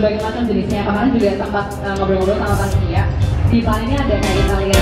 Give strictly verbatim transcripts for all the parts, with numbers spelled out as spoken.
berbagai macam jenisnya. Kemarin juga sempat uh, ngobrol-ngobrol sama panitia. Di depan ini ada kayak Italian.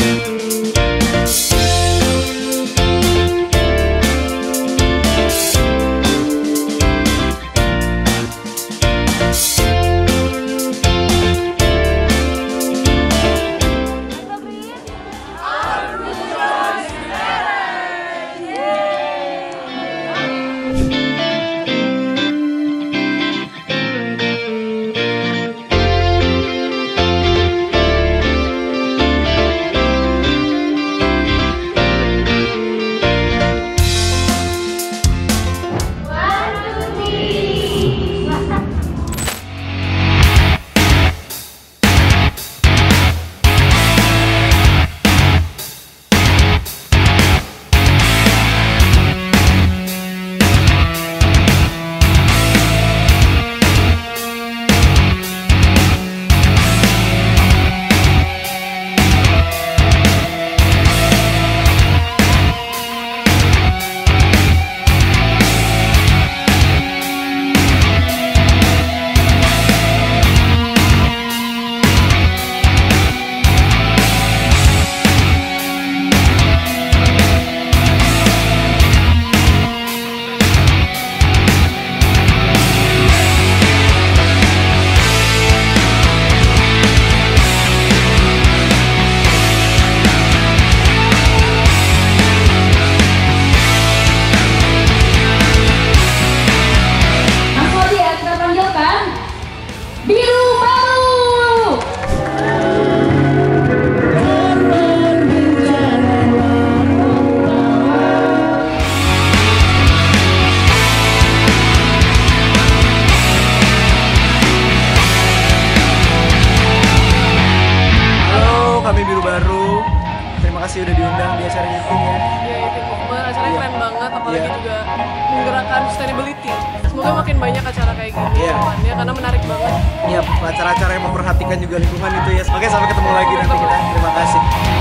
Kami Biru Baru, terima kasih udah diundang di acara ini ya. Iya, itu Bokber, acaranya Iya. keren banget, apalagi Iya. juga menggerakkan sustainability. Semoga makin banyak acara kayak gini Iya. depannya, karena menarik banget. Iya, acara-acara yang memperhatikan juga lingkungan itu ya. Oke, sampai ketemu lagi nanti kita. Terima kasih.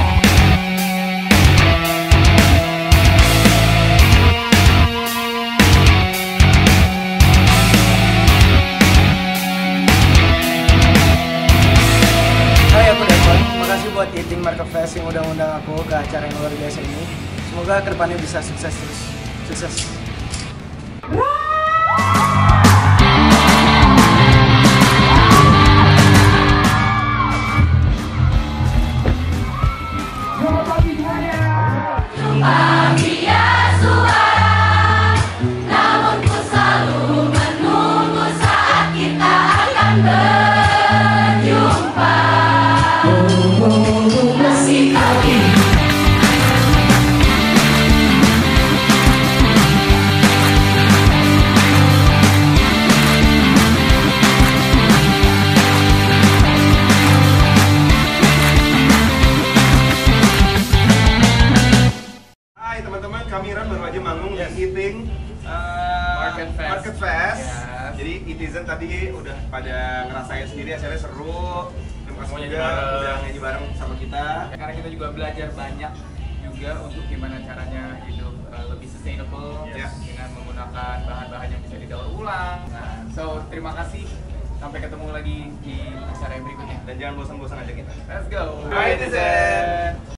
Hai, aku Devon. Terima kasih buat Eating Market Fest yang udah ngundang aku ke acara yang luar biasa ini. Semoga kedepannya bisa sukses terus. Sukses. Hai teman-teman, kami Ran baru aja manggung di Eating uh, Market Fest. Market Fest. Yes. Jadi Itizen tadi udah pada ngerasain sendiri, acaranya seru. Terima kasih Mau nyanyi juga bareng. udah nyanyi bareng sama kita. Karena kita juga belajar banyak juga untuk gimana caranya hidup uh, lebih sustainable Yes. dengan menggunakan bahan-bahan yang bisa didaur ulang. Nah, so terima kasih. Sampai ketemu lagi di acara yang berikutnya. Dan jangan bosan-bosan aja kita. Let's go. Bye, Itizen.